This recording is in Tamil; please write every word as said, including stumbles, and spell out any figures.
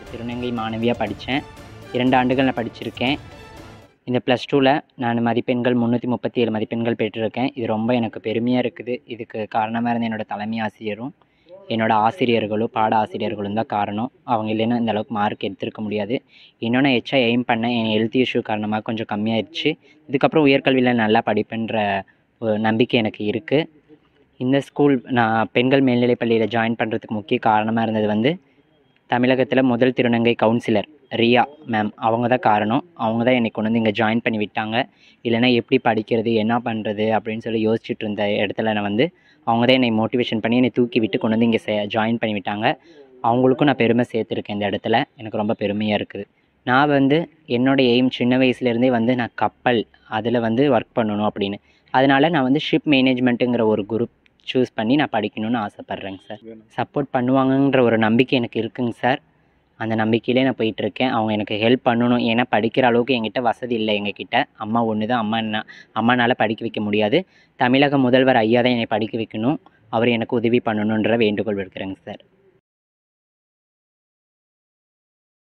திருநங்கை மாணவியாக படித்தேன். இரண்டு ஆண்டுகள் நான் படிச்சிருக்கேன். இந்த ப்ளஸ் டூவில் நான் மதிப்பெண்கள் முந்நூற்றி முப்பத்தி ஏழு மதிப்பெண்கள் பெற்றிருக்கேன். இது ரொம்ப எனக்கு பெருமையாக இருக்குது. இதுக்கு காரணமாக இருந்த என்னோடய தலைமை ஆசிரியரும் என்னோடய ஆசிரியர்களும் பாட ஆசிரியர்களும் தான் காரணம். அவங்க இல்லைன்னா இந்த அளவுக்கு மார்க் எடுத்திருக்க முடியாது. இன்னும் நான் எச்சா எய்ம் பண்ணேன். என் ஹெல்த் இஷ்யூ காரணமாக கொஞ்சம் கம்மியாயிடுச்சு. இதுக்கப்புறம் உயர்கல்வியில் நல்லா படிப்பேன்ற ஒரு நம்பிக்கை எனக்கு இருக்குது. இந்த ஸ்கூல் நான் பெண்கள் மேல்நிலைப் பள்ளியில் ஜாயின் பண்ணுறதுக்கு முக்கிய காரணமாக இருந்தது வந்து தமிழகத்தில் முதல் திருநங்கை கவுன்சிலர் ரியா மேம். அவங்க தான் காரணம். அவங்க தான் என்னை கொண்டு வந்து இங்கே ஜாயின் பண்ணி விட்டாங்க. இல்லைனா எப்படி படிக்கிறது என்ன பண்ணுறது அப்படின்னு சொல்லி யோசிச்சுட்டு இருந்த இடத்துல நான் வந்து அவங்க தான் என்னை மோட்டிவேஷன் பண்ணி என்னை தூக்கி விட்டு கொண்டு வந்து இங்கே சே ஜாயின் பண்ணி விட்டாங்க. அவங்களுக்கும் நான் பெருமை சேர்த்துருக்கேன். இந்த இடத்துல எனக்கு ரொம்ப பெருமையாக இருக்குது. நான் வந்து என்னோடய எய்ம் சின்ன வயசுலேருந்தே வந்து நான் கப்பல் அதில் வந்து ஒர்க் பண்ணணும் அப்படின்னு. அதனால் நான் வந்து ஷிப் மேனேஜ்மெண்ட்டுங்கிற ஒரு குரூப் சூஸ் பண்ணி நான் படிக்கணும்னு ஆசைப்பட்றேங்க சார். சப்போர்ட் பண்ணுவாங்கன்ற ஒரு நம்பிக்கை எனக்கு இருக்குங்க சார். அந்த நம்பிக்கையிலே நான் போயிட்டுருக்கேன். அவங்க எனக்கு ஹெல்ப் பண்ணணும். ஏன்னா படிக்கிற அளவுக்கு என்கிட்ட வசதி இல்லை. எங்ககிட்ட அம்மா ஒன்று தான். அம்மா என்ன அம்மானால் படிக்க வைக்க முடியாது. தமிழக முதல்வர் ஐயா தான் என்னை படிக்க வைக்கணும். அவர் எனக்கு உதவி பண்ணணுன்ற வேண்டுகோள் விடுக்கிறேங்க சார்.